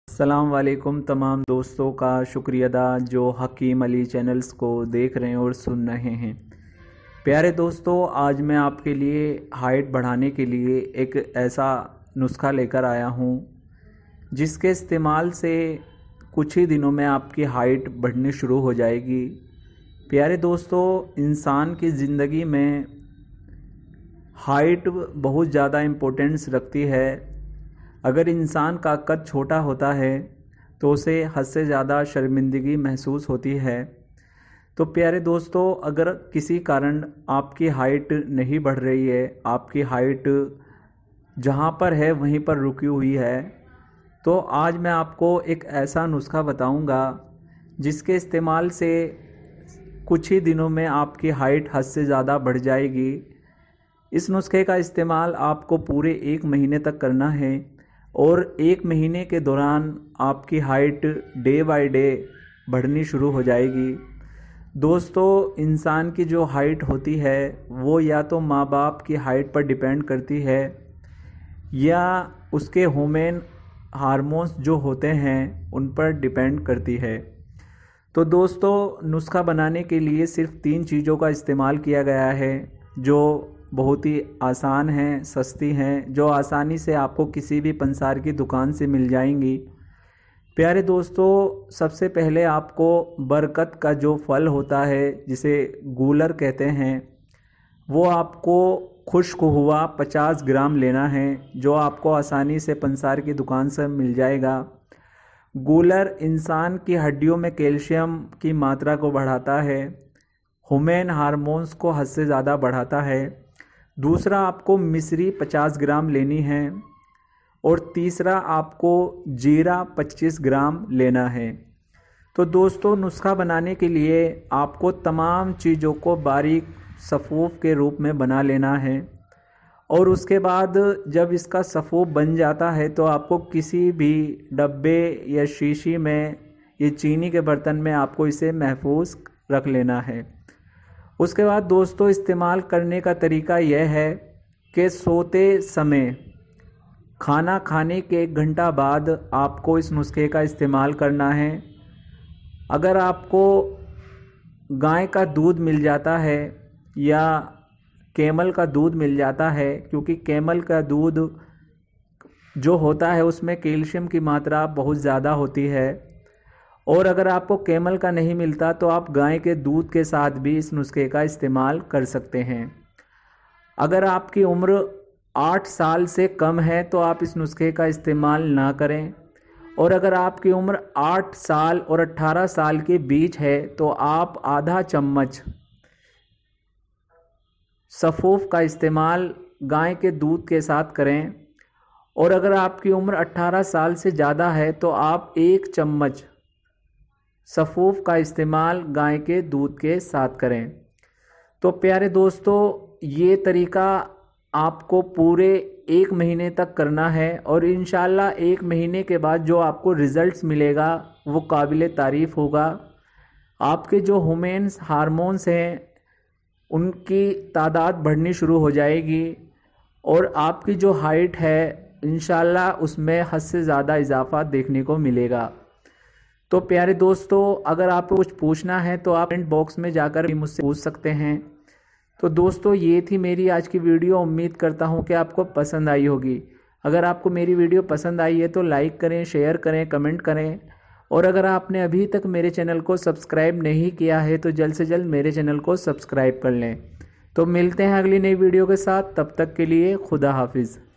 अस्सलाम वालेकुम तमाम दोस्तों का शुक्रिया अदा जो हकीम अली चैनल्स को देख रहे हैं और सुन रहे हैं। प्यारे दोस्तों, आज मैं आपके लिए हाइट बढ़ाने के लिए एक ऐसा नुस्खा लेकर आया हूँ जिसके इस्तेमाल से कुछ ही दिनों में आपकी हाइट बढ़नी शुरू हो जाएगी। प्यारे दोस्तों, इंसान की ज़िंदगी में हाइट बहुत ज़्यादा इम्पोर्टेंस रखती है। अगर इंसान का कद छोटा होता है तो उसे हद से ज़्यादा शर्मिंदगी महसूस होती है। तो प्यारे दोस्तों, अगर किसी कारण आपकी हाइट नहीं बढ़ रही है, आपकी हाइट जहाँ पर है वहीं पर रुकी हुई है, तो आज मैं आपको एक ऐसा नुस्खा बताऊंगा जिसके इस्तेमाल से कुछ ही दिनों में आपकी हाइट हद से ज़्यादा बढ़ जाएगी। इस नुस्खे का इस्तेमाल आपको पूरे 1 महीने तक करना है और 1 महीने के दौरान आपकी हाइट डे बाय डे बढ़नी शुरू हो जाएगी। दोस्तों, इंसान की जो हाइट होती है वो या तो माँ बाप की हाइट पर डिपेंड करती है या उसके ह्यूमन हार्मोन्स जो होते हैं उन पर डिपेंड करती है। तो दोस्तों, नुस्खा बनाने के लिए सिर्फ 3 चीज़ों का इस्तेमाल किया गया है जो बहुत ही आसान हैं, सस्ती हैं, जो आसानी से आपको किसी भी पंसार की दुकान से मिल जाएंगी। प्यारे दोस्तों, सबसे पहले आपको बरकत का जो फल होता है जिसे गूलर कहते हैं, वो आपको खुश्क हुआ 50 ग्राम लेना है, जो आपको आसानी से पंसार की दुकान से मिल जाएगा। गूलर इंसान की हड्डियों में कैल्शियम की मात्रा को बढ़ाता है, ह्यूमन हार्मोन्स को हद से ज़्यादा बढ़ाता है। दूसरा, आपको मिश्री 50 ग्राम लेनी है और तीसरा, आपको जीरा 25 ग्राम लेना है। तो दोस्तों, नुस्खा बनाने के लिए आपको तमाम चीज़ों को बारीक सफ़ूफ़ के रूप में बना लेना है और उसके बाद जब इसका सफ़ूफ़ बन जाता है तो आपको किसी भी डब्बे या शीशी में या चीनी के बर्तन में आपको इसे महफूज रख लेना है। उसके बाद दोस्तों, इस्तेमाल करने का तरीका यह है कि सोते समय खाना खाने के 1 घंटा बाद आपको इस नुस्खे का इस्तेमाल करना है। अगर आपको गाय का दूध मिल जाता है या कैमल का दूध मिल जाता है, क्योंकि कैमल का दूध जो होता है उसमें कैल्शियम की मात्रा बहुत ज़्यादा होती है, और अगर आपको कैमल का नहीं मिलता तो आप गाय के दूध के साथ भी इस नुस्खे का इस्तेमाल कर सकते हैं। अगर आपकी उम्र 8 साल से कम है तो आप इस नुस्खे का इस्तेमाल ना करें, और अगर आपकी उम्र 8 साल और 18 साल के बीच है तो आप आधा चम्मच सफ़ूफ़ का इस्तेमाल गाय के दूध के साथ करें, और अगर आपकी उम्र 18 साल से ज़्यादा है तो आप 1 चम्मच सफ़ूफ़ का इस्तेमाल गाय के दूध के साथ करें। तो प्यारे दोस्तों, ये तरीका आपको पूरे 1 महीने तक करना है और इंशाल्लाह 1 महीने के बाद जो आपको रिज़ल्ट्स मिलेगा वो काबिल तारीफ़ होगा। आपके जो ह्यूमन हार्मोन्स हैं उनकी तादाद बढ़नी शुरू हो जाएगी और आपकी जो हाइट है इंशाल्लाह उसमें हद से ज़्यादा इजाफा देखने को मिलेगा। तो प्यारे दोस्तों, अगर आपको कुछ पूछना है तो आप कमेंट बॉक्स में जाकर भी मुझसे पूछ सकते हैं। तो दोस्तों, ये थी मेरी आज की वीडियो। उम्मीद करता हूँ कि आपको पसंद आई होगी। अगर आपको मेरी वीडियो पसंद आई है तो लाइक करें, शेयर करें, कमेंट करें, और अगर आपने अभी तक मेरे चैनल को सब्सक्राइब नहीं किया है तो जल्द से जल्द मेरे चैनल को सब्सक्राइब कर लें। तो मिलते हैं अगली नई वीडियो के साथ, तब तक के लिए खुदा हाफिज़।